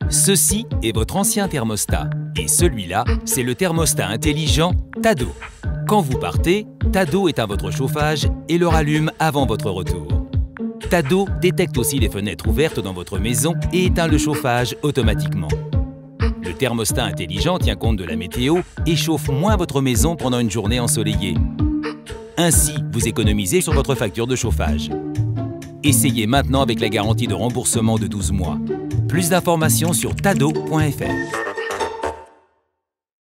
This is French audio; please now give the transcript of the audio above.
Ceci est votre ancien thermostat. Et celui-là, c'est le thermostat intelligent Tado. Quand vous partez, Tado éteint votre chauffage et le rallume avant votre retour. Tado détecte aussi les fenêtres ouvertes dans votre maison et éteint le chauffage automatiquement. Le thermostat intelligent tient compte de la météo et chauffe moins votre maison pendant une journée ensoleillée. Ainsi, vous économisez sur votre facture de chauffage. Essayez maintenant avec la garantie de remboursement de 12 mois. Plus d'informations sur tado.fr.